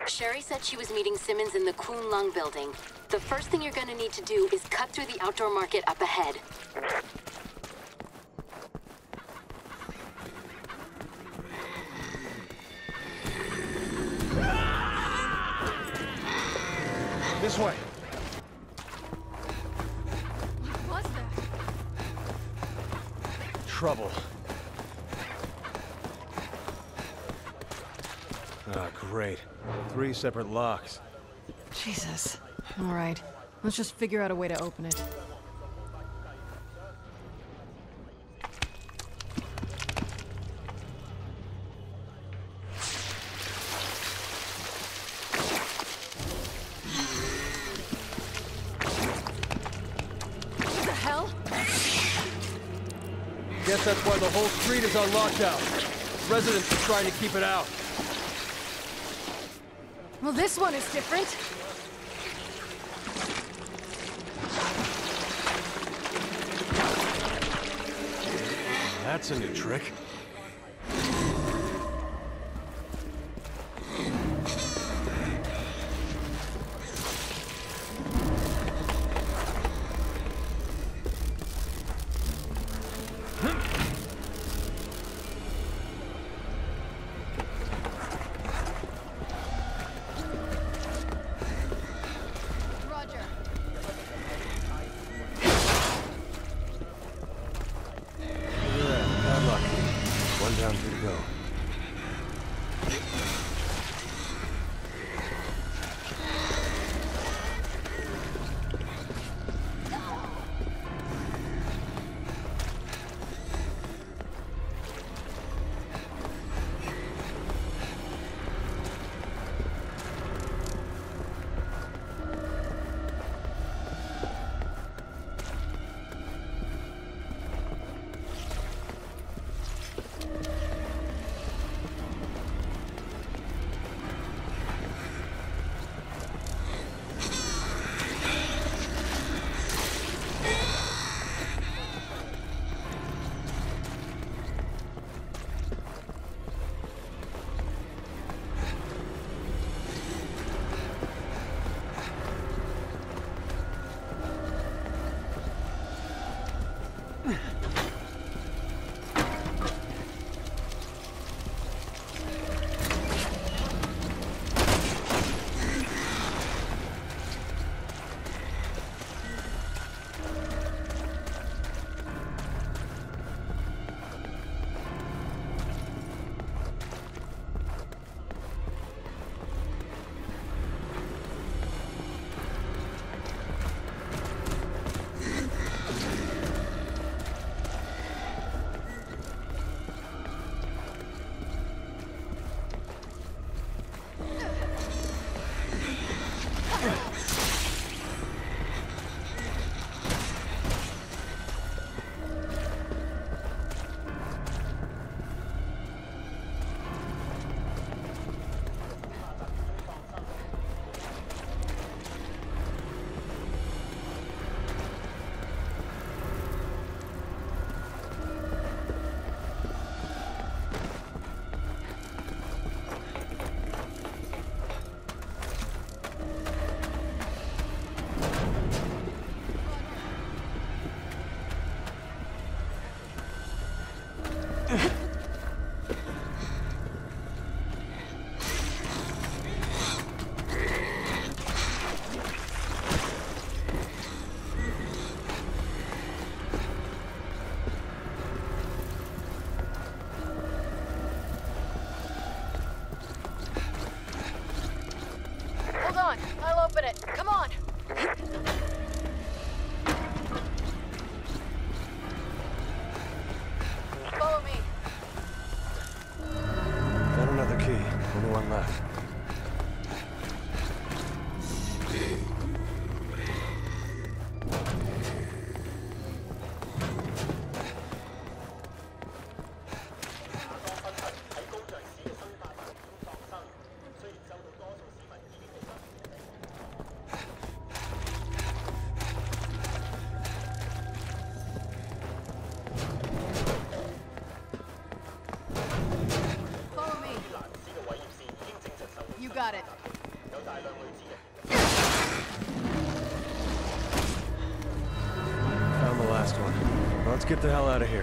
Sherry said she was meeting Simmons in the Kun Lung building. The first thing you're gonna need to do is cut through the outdoor market up ahead. This way. What was that? Trouble. Ah, great. 3 separate locks. Jesus. All right. Let's just figure out a way to open it. What the hell? Guess that's why the whole street is on lockdown. Residents are trying to keep it out. Well, this one is different. That's a new trick. Roger. Look at that. Bad luck. Found the last one. Let's get the hell out of here.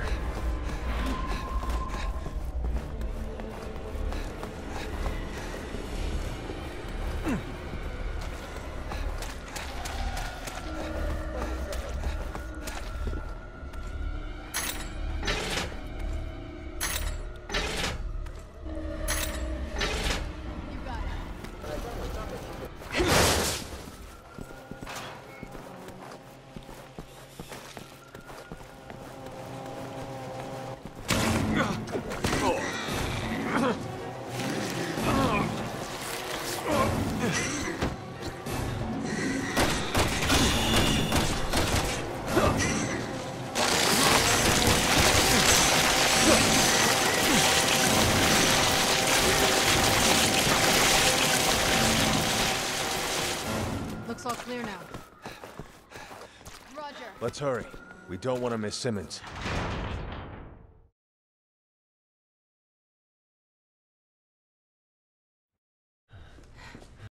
Looks all clear now. Roger. Let's hurry. We don't want to miss Simmons.